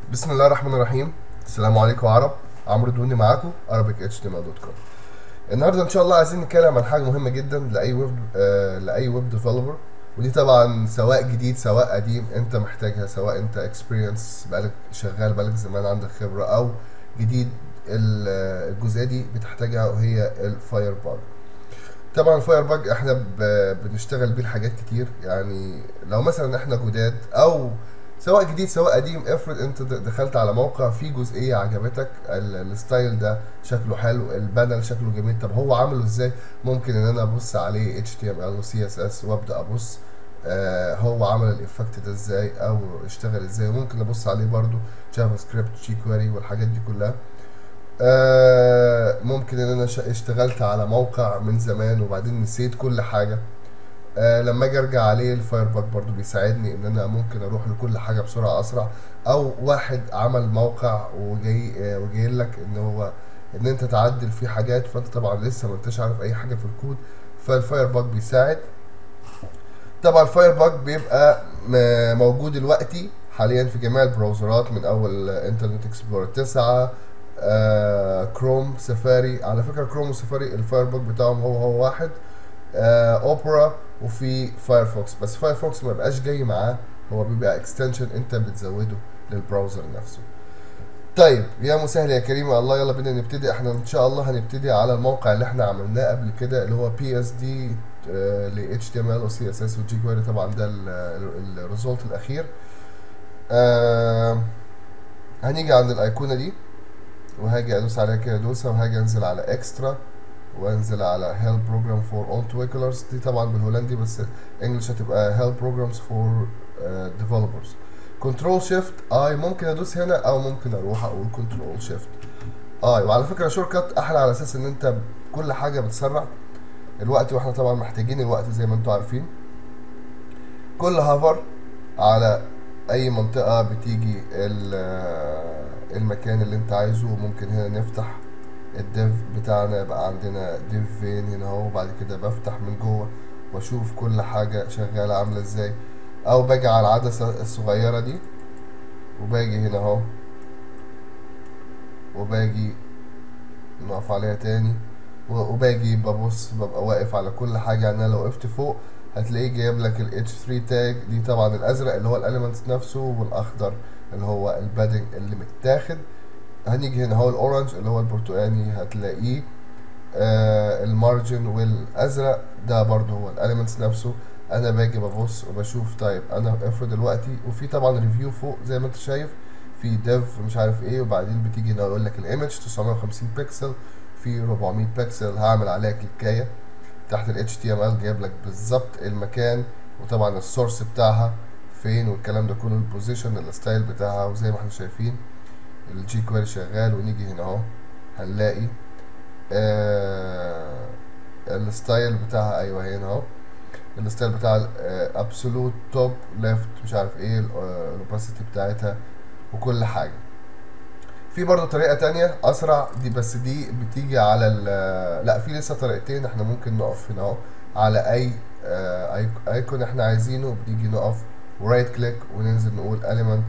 بسم الله الرحمن الرحيم. السلام عليكم يا عرب. عمرو دوني معاكم arabichtml.com. النهارده ان شاء الله عايزين نتكلم عن حاجه مهمه جدا لاي ويب ديفلوبر. ودي طبعا سواء جديد سواء قديم انت محتاجها، سواء انت اكسبيرينس بقالك شغال بقالك زمان عندك خبره او جديد. الجزئيه دي بتحتاجها وهي الفاير باج. طبعا الفاير باج احنا بنشتغل بيه حاجات كتير. يعني لو مثلا احنا جداد او سواء جديد سواء قديم، افرض انت دخلت على موقع فيه جزئيه عجبتك، الستايل ده شكله حلو، البانل شكله جميل، طب هو عامله ازاي؟ ممكن ان انا ابص عليه HTML و CSS وابدا ابص هو عمل الايفكت ده ازاي او اشتغل ازاي. ممكن ابص عليه برضو جافا سكريبت جي كويري والحاجات دي كلها. ممكن ان انا اشتغلت على موقع من زمان وبعدين نسيت كل حاجة. لما اجي ارجع عليه الفاير باك برضو بيساعدني ان انا ممكن اروح لكل حاجة بسرعة اسرع. او واحد عمل موقع وجاي لك ان هو ان انت تعدل فيه حاجات، فانت طبعا لسه ما انتش عارف اي حاجة في الكود، فالفاير باك بيساعد. طبعا الفاير باك بيبقى موجود دلوقتي حاليا في جميع البراوزرات، من اول انترنت اكسبلورر 9، كروم، سفاري. على فكره كروم وسفاري الفاير باك بتاعهم هو واحد. اوبرا وفي فايرفوكس، بس فايرفوكس ما بقاش جاي معاه، هو بيبقى اكستنشن انت بتزوده للبراوزر نفسه. طيب يا مسهل يا كريم الله، يلا بينا نبتدي. احنا ان شاء الله هنبتدي على الموقع اللي احنا عملناه قبل كده اللي هو PSD ل HTML و CSS و jQuery. طبعا ده الريزولت الاخير. آه هنيجي عند الايقونه دي وهاجي ادوس عليها كده دوسه، وهاجي انزل على اكسترا وانزل على هيلب بروجرام فور اون تويكلرز. دي طبعا بالهولندي بس انجلش هتبقى هيلب بروجرامز فور ديفلوبرز. كنترول شيفت اي ممكن ادوس هنا او ممكن اروح اقول كنترول شيفت اي. وعلى فكره شورت كات احلى على اساس ان انت كل حاجه بتسرع الوقت، واحنا طبعا محتاجين الوقت زي ما انتم عارفين. كل هافر على اي منطقه بتيجي المكان اللي انت عايزه. ممكن هنا نفتح الديف بتاعنا، يبقى عندنا ديف فين هنا اهو، وبعد كده بفتح من جوه واشوف كل حاجه شغاله عامله ازاي. او باجي على العدسه الصغيره دي وباجي هنا اهو، وباجي نقف عليها تاني وباجي ببص، ببقى واقف على كل حاجة. يعني انا لو وقفت فوق هتلاقيه جايب لك ال H3 تاج دي، طبعا الازرق اللي هو الاليمنتس نفسه، والاخضر اللي هو البادنج اللي متاخد. هنيجي هنا هو الاورنج اللي هو البرتقاني هتلاقيه المارجن، والازرق ده برضه هو الاليمنتس نفسه. انا باجي ببص وبشوف. طيب انا افرض دلوقتي، وفي طبعا ريفيو فوق زي ما انت شايف، في ديف مش عارف ايه، وبعدين بتيجي هنا يقول لك الايمج 950 بكسل في 400 بكسل. هعمل عليها كليكايه تحت ال HTML جايب لك بالظبط المكان، وطبعا السورس بتاعها فين والكلام ده كله، البوزيشن الستايل بتاعها. وزي ما احنا شايفين الجي كويري شغال، ونيجي هنا اهو هنلاقي الستايل بتاعها. ايوه هنا اهو الستايل بتاع ابسولوت توب ليفت مش عارف ايه، الاوباسيتي بتاعتها وكل حاجه. في برضه طريقه تانية اسرع دي، بس دي بتيجي على لا في لسه طريقتين. احنا ممكن نقف هنا اهو على اي ايكون احنا عايزينه، بنيجي نقف ورايت كليك وننزل نقول element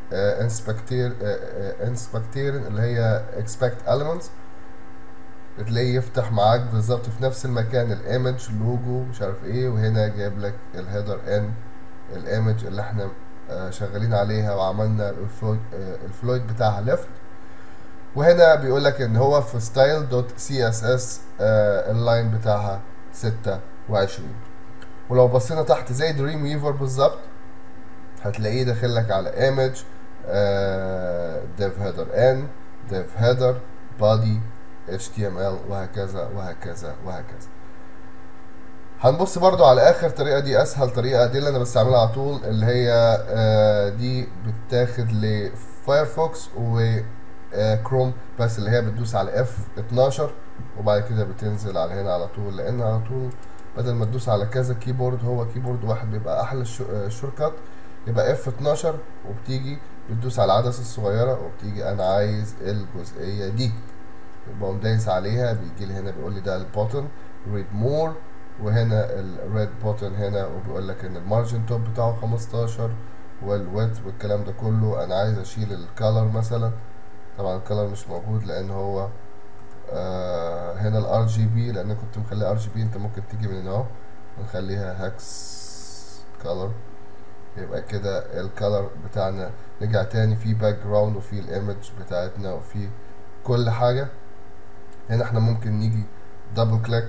انسبكتير اللي هي expect elements. بتلاقيه يفتح معاك بالظبط في نفس المكان الايمج لوجو مش عارف ايه، وهنا جايب لك الهيدر ان الايمج اللي احنا شغالين عليها وعملنا الفلويد بتاعها ليفت. وهنا بيقول لك ان هو في ستايل دوت سي اس اس اللاين بتاعها 26. ولو بصينا تحت زي دريم ويفر بالظبط هتلاقيه داخل لك على ايمج ديف هيدر ان ديف هيدر بادي HTML وهكذا وهكذا وهكذا. هنبص برضو على اخر طريقه، دي اسهل طريقه، دي اللي انا بستعملها على طول، اللي هي دي بتاخد لفايرفوكس وكروم بس، اللي هي بتدوس على F12 وبعد كده بتنزل على هنا على طول، لان على طول بدل ما تدوس على كذا كيبورد هو كيبورد واحد بيبقى احلى الشورت. يبقى F12 وبتيجي بتدوس على العدسه الصغيره وبتيجي انا عايز الجزئيه دي، بقوم دايس عليها بيجي لي هنا بيقول لي ده البوتن ريد مور، وهنا الريد بوتن هنا وبيقول لك ان المارجن توب بتاعه 15 والويت والكلام ده كله. انا عايز اشيل الكالر مثلا، طبعا الكالر مش موجود لان هو هنا الار جي بي، لان كنت مخليها ار جي بي. انت ممكن تيجي من هنا اهو ونخليها هاكس كالر، يبقى كده الكالر بتاعنا رجع تاني في باك جراوند وفي الايمج بتاعتنا وفي كل حاجة. هنا احنا ممكن نيجي دبل كليك،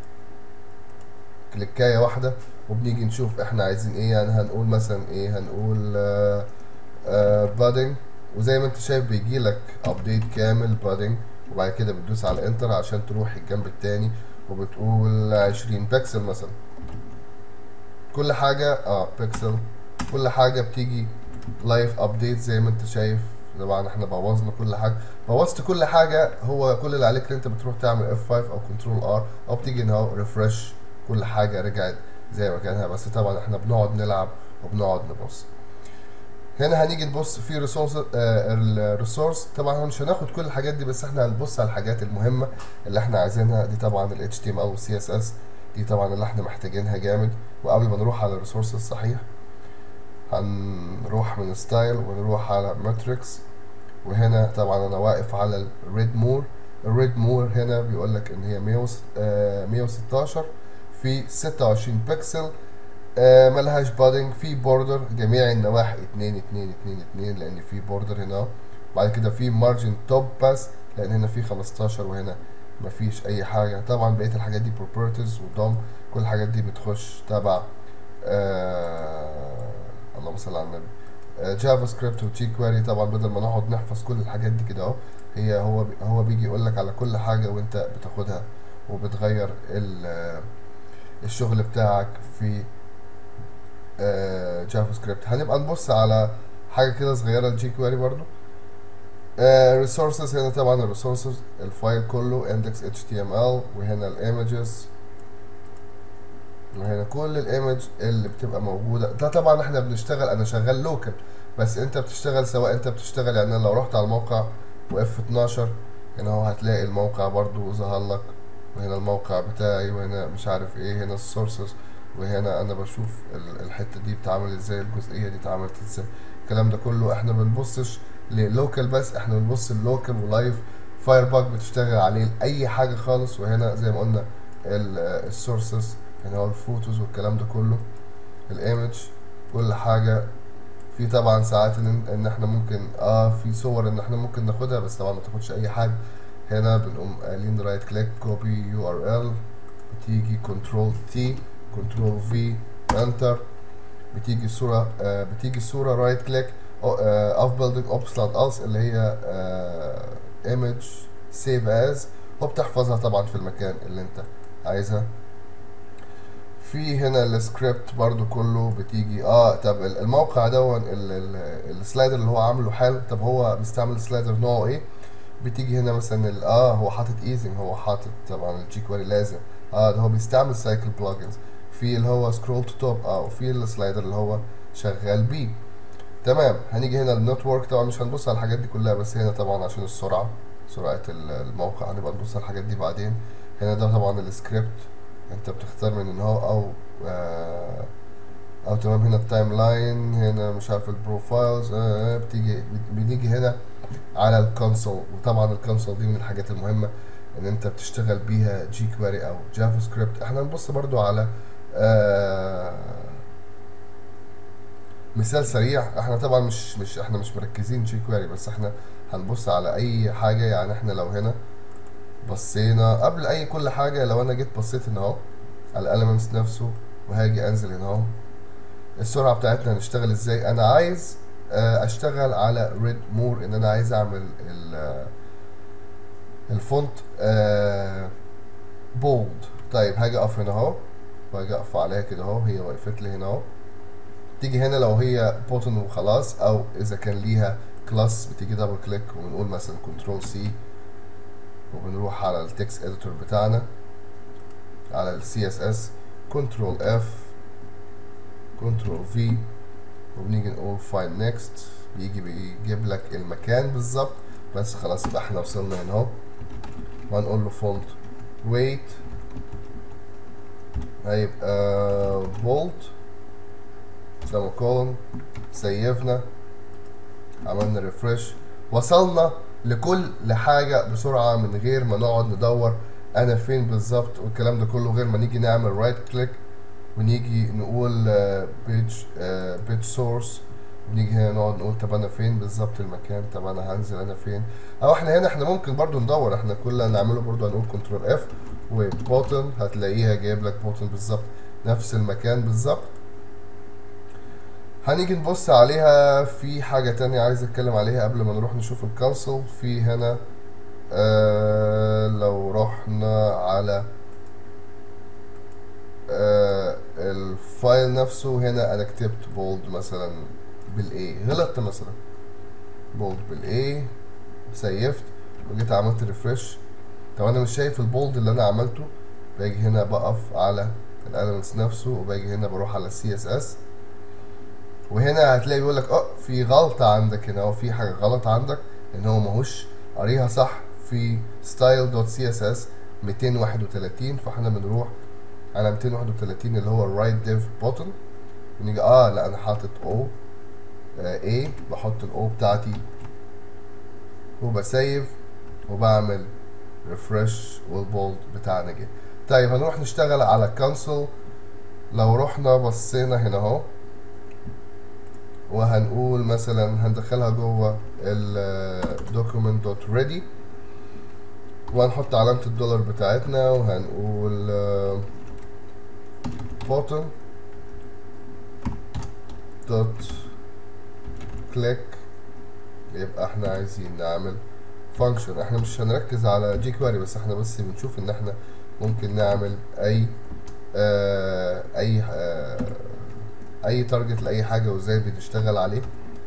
كليكاية واحدة، وبنيجي نشوف احنا عايزين ايه. يعني هنقول مثلا ايه، هنقول بادنج، وزي ما انت شايف بيجي لك ابديت كامل بادنج، وبعد كده بتدوس على انتر عشان تروح الجنب التاني وبتقول 20 بكسل مثلا. كل حاجة بكسل، كل حاجة بتيجي لايف ابديت زي ما انت شايف. طبعا احنا بوظنا كل حاجة، بوظت كل حاجة. هو كل اللي عليك ان انت بتروح تعمل F5 او كنترول R، او بتيجي هنا اهو ريفرش، كل حاجة رجعت زي ما كانها. بس طبعا احنا بنقعد نلعب وبنقعد نبص. هنا هنيجي نبص في ريسورس، الريسورس طبعا مش هناخد كل الحاجات دي، بس احنا هنبص على الحاجات المهمة اللي احنا عايزينها. دي طبعا ال HTML وال CSS، دي طبعا اللي احنا محتاجينها جامد. وقبل ما نروح على الريسورس الصحيح، هنروح من ستايل ونروح على ماتريكس. وهنا طبعا انا واقف على الريد مور. الريد مور هنا بيقول لك ان هي 116 في 26 بكسل. ملهاش بادنج، في بوردر جميع النواحي 2 2 2 2 لان في بوردر هنا. بعد كده في مارجن توب باس لان هنا في 15 وهنا مفيش اي حاجه. طبعا بقيه الحاجات دي بروبرتيز ودوم، كل الحاجات دي بتخش تبع اللهم صل على النبي جافا سكريبت وجي كويري. طبعا بدل ما نقعد نحفظ كل الحاجات دي كده اهو، هو بيجي يقول لك على كل حاجه وانت بتاخدها وبتغير الشغل بتاعك في جافا سكريبت. هنبقى نبص على حاجه كده صغيره الجي كويري برضو. ريسورسز، هنا طبعا الريسورسز الفايل كله index html، وهنا الايمجز، وهنا كل الايمج اللي بتبقى موجوده. ده طبعا احنا بنشتغل، انا شغال لوكال، بس انت بتشتغل سواء انت بتشتغل. يعني انا لو رحت على الموقع واف 12 هنا اهو هتلاقي الموقع برضو ظهر لك، وهنا الموقع بتاعي، وهنا مش عارف ايه، هنا السورسز، وهنا انا بشوف الحته دي بتعمل ازاي، الجزئيه دي اتعملت ازاي. الكلام ده كله احنا بنبصش للوكال بس، احنا بنبص اللوكال ولايف. فاير باك بتشتغل عليه اي حاجه خالص. وهنا زي ما قلنا السورسز، هنا هو الفوتوز والكلام ده كله، الايمج، كل حاجه. في طبعا ساعات ان احنا ممكن في صور ان احنا ممكن ناخدها، بس طبعا ما تاخدش اي حاجه. هنا بنقوم قايلين رايت كليك كوبي يو ار ال، بتيجي كنترول تي، كنترول في، انتر، بتيجي الصوره بتيجي الصوره رايت كليك اوف بيلدينج اوبسلاند الس اللي هي ايمج سيف از، وبتحفظها طبعا في المكان اللي انت عايزها. في هنا السكريبت برضو كله بتيجي. طب الموقع دون السلايدر اللي هو عامله حلو. طب هو بيستعمل سلايدر نوعه ايه؟ بتيجي هنا مثلا هو حاطط ايزنج، هو حاطط طبعا الجي كويري لازم. ده هو بيستعمل سايكل بلجنز. في اللي هو سكرول تو توب، وفي السلايدر اللي هو شغال بيه. تمام. هنيجي هنا النتورك، طبعا مش هنبص على الحاجات دي كلها، بس هنا طبعا عشان السرعة، سرعة الموقع، هنبقى نبص على الحاجات دي بعدين. هنا ده طبعا السكريبت، انت بتختار من ان هو او تمام. هنا التايم لاين، هنا مش عارف البروفايلز. بنيجي هنا على الكونسول. وطبعا الكونسول دي من الحاجات المهمة ان انت بتشتغل بيها جي كويري او جافا سكريبت. احنا نبص برضو على مثال سريع. احنا طبعا احنا مش مركزين جي كويري، بس احنا هنبص على اي حاجة. يعني احنا لو هنا بصينا قبل اي كل حاجة، لو انا جيت بصيت هنا اهو على الاليمنتس نفسه، وهاجي انزل هنا اهو، السرعة بتاعتنا هنشتغل ازاي. انا عايز اشتغل على ريد مور، ان انا عايز اعمل الفونت بولد. طيب هاجي اقف هنا اهو، وهاجي اقف عليها كده اهو، هي وقفت لي هنا اهو. تيجي هنا لو هي بوتن وخلاص، او اذا كان ليها كلاس، بتيجي دبل كليك وبنقول مثلا كنترول سي، وبنروح على التكست اديتور بتاعنا، على السي اس اس، كنترول اف، كنترول في، وبنيجي نقول فايند نيكست. بيجيب لك المكان بالظبط. بس خلاص يبقى احنا وصلنا هنا اهو. وهنقول له فونت ويت، هيبقى بولد، سيميكولون، سيفنا، عملنا ريفرش، وصلنا لكل حاجة بسرعة من غير ما نقعد ندور انا فين بالظبط والكلام ده كله، غير ما نيجي نعمل رايت كليك ونيجي نقول بيج سورس، ونيجي هنا نقعد نقول طب انا فين بالظبط المكان، طب انا هنزل انا فين. او احنا هنا احنا ممكن برضو ندور، احنا كل اللي هنعمله برضو هنقول كنترول اف وبوتن، هتلاقيها جايب لك بوتن بالظبط نفس المكان بالظبط. هنيجي نبص عليها في حاجة تانية عايز اتكلم عليها قبل ما نروح نشوف الكونسول. في هنا لو رحنا على الفايل نفسه، هنا انا كتبت بولد مثلا بالاي، غلطت مثلا بولد بالاي، سيفت وجيت عملت ريفرش. طب انا مش شايف البولد اللي انا عملته، باجي هنا بقف على الاليمنتس نفسه وباجي هنا بروح على السي اس اس، وهنا هتلاقي بيقول لك في غلطه عندك هنا، في حاجه غلط عندك ان هو ماهوش قاريها صح في style.css 231. فاحنا بنروح على 231 اللي هو الرايت ديف بوتن، ونيجي لا انا حاطط او ايه، بحط الاو بتاعتي وبسيف وبعمل ريفرش والبولد بتاعنا جه. طيب هنروح نشتغل على الكونسول. لو رحنا بصينا هنا اهو، وهنقول مثلا هندخلها جوه الdocument.ready وهنحط علامة الدولار بتاعتنا وهنقول button دوت كليك. يبقى احنا عايزين نعمل فانكشن، احنا مش هنركز على جي كويري، بس احنا بس بنشوف ان احنا ممكن نعمل اي تارجت لاي حاجه وازاي بتشتغل عليه.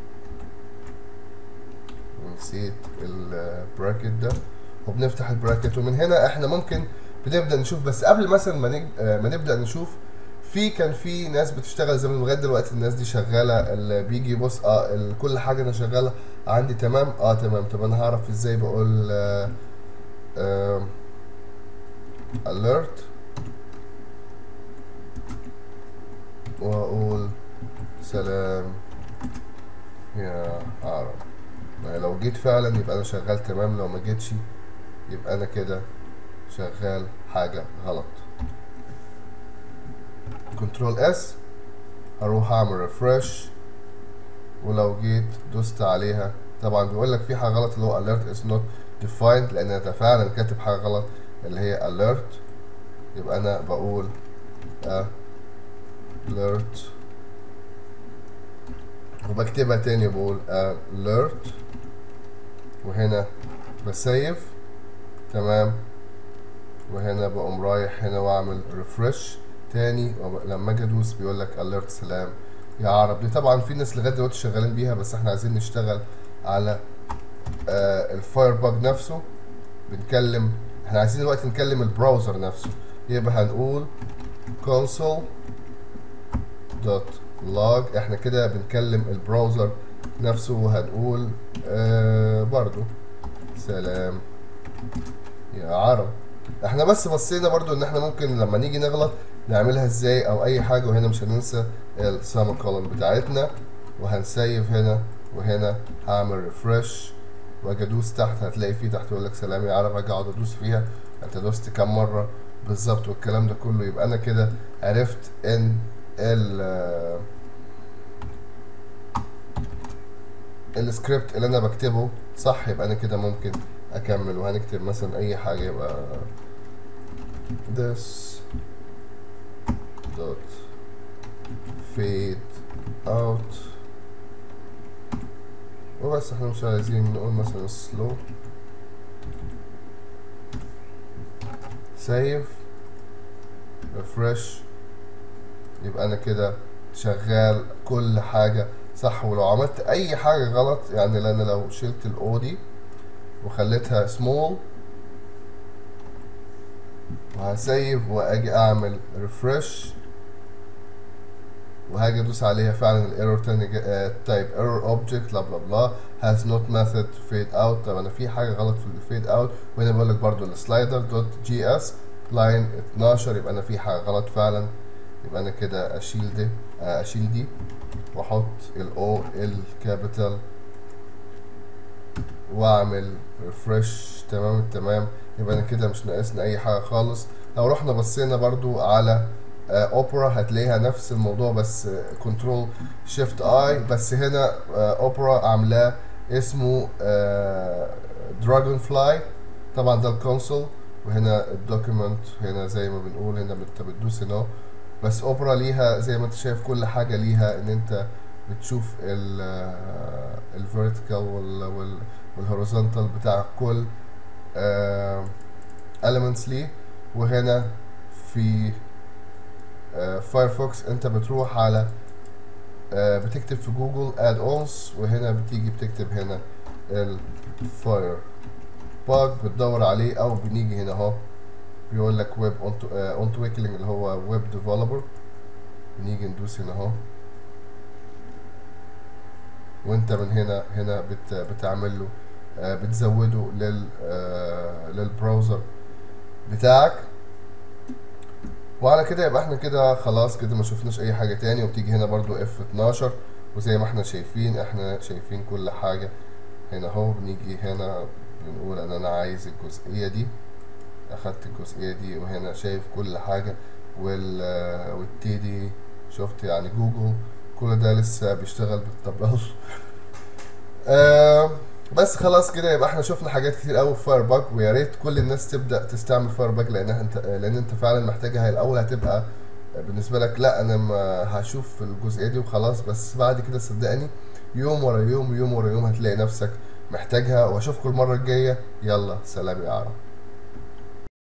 ونسيت البراكت ده، وبنفتح البراكت ومن هنا احنا ممكن بنبدا نشوف. بس قبل مثلا ما نبدا نشوف، كان في ناس بتشتغل زمان لغايه دلوقتي الناس دي شغاله، اللي بيجي يبص كل حاجه انا شغاله عندي تمام. تمام. طب انا هعرف ازاي؟ بقول alert واقول سلام يا عرب. لو جيت فعلا يبقى انا شغال تمام، لو ما جيتش يبقى انا كده شغال حاجه غلط. كنترول اس، هروح اعمل ريفرش، ولو جيت دوست عليها طبعا بيقول لك في حاجه غلط اللي هو alert is not defined، لان انا فعلا كاتب حاجه غلط اللي هي alert. يبقى انا بقول alert وبكتبها تاني بقول alert، وهنا بسيف تمام، وهنا بقوم رايح هنا واعمل ريفرش تاني، لما اجي ادوس بيقول لك alert سلام يا عرب. دي طبعا في ناس لغايه دلوقتي شغالين بيها، بس احنا عايزين نشتغل على الفاير باج نفسه. احنا عايزين دلوقتي نكلم البراوزر نفسه، يبقى هنقول console دوت log. احنا كده بنكلم البراوزر نفسه، وهنقول برضو سلام يا عرب. احنا بس بصينا برضو ان احنا ممكن لما نيجي نغلط نعملها ازاي او اي حاجة، وهنا مش هننسى السيميكولون بتاعتنا، وهنسيف هنا، وهنا هعمل ريفرش واجي ادوس تحت، هتلاقي فيه تحت يقول لك سلام يا عرب، اجي اقعد ادوس فيها انت دوست كام مرة بالظبط والكلام ده كله. يبقى انا كده عرفت ان السكريبت اللي انا بكتبه صح. يبقى انا كده ممكن اكمل، وهنكتب مثلا اي حاجة، يبقى this dot fade out وبس. احنا مش عايزين نقول مثلا slow. save refresh. يبقى انا كده شغال كل حاجة صح. ولو عملت اي حاجة غلط، يعني لان لو شلت الاو دي وخليتها small وهسيف واجي اعمل ريفرش وهاجي ادوس عليها، فعلا الايرور تاني تايب ايرور اوبجكت بلا بلا بلا has not method fade out. طب انا في حاجه غلط في الفيد اوت، وهنا بقول لك برضو السلايدر دوت جي اس لاين 12. يبقى انا في حاجه غلط فعلا يبقى انا كده اشيل دي، اشيل دي واحط الاو الكابيتال واعمل ريفرش. تمام التمام. يبقى انا كده مش ناقصنا اي حاجه خالص. لو رحنا بصينا برضو على اوبرا هتلاقيها نفس الموضوع، بس كنترول شيفت اي، بس هنا اوبرا عاملاه اسمه دراجون فلاي. طبعا ده الكونسول، وهنا الدوكيمنت، هنا زي ما بنقول هنا انت بتدوس هنا. بس اوبرا ليها زي ما انت شايف كل حاجه ليها، ان انت بتشوف الفيرتيكال والهوريزونتال بتاع كل elements ليه. وهنا في فايرفوكس انت بتروح على بتكتب في جوجل اد اونس، وهنا بتيجي بتكتب هنا الفاير باج بتدور عليه، او بنيجي هنا اهو بيقول لك ويب اون تويكلينج اللي هو ويب ديفلوبر، بنيجي ندوس هنا اهو، وانت من هنا بتعمل له بتزوده للبراوزر بتاعك. وعلى كده يبقى احنا كده خلاص كده ما شفناش اي حاجة تاني. وبتيجي هنا برضو F12، وزي ما احنا شايفين كل حاجة هنا اهو. بنيجي هنا بنقول ان انا عايز الجزئية دي، اخدت الجزئية دي، وهنا شايف كل حاجة. والتيدي شفت يعني جوجل كل ده لسه بيشتغل بالطبال. بس خلاص كده يبقى احنا شفنا حاجات كتير قوي في فاير باج، ويا ريت كل الناس تبدا تستعمل فاير باج، لان انت فعلا محتاجها. هي الاول هتبقى بالنسبه لك لا انا ما هشوف الجزئيه دي وخلاص، بس بعد كده صدقني يوم ورا يوم يوم ورا يوم هتلاقي نفسك محتاجها. واشوفكم المره الجايه، يلا سلام يا عرب.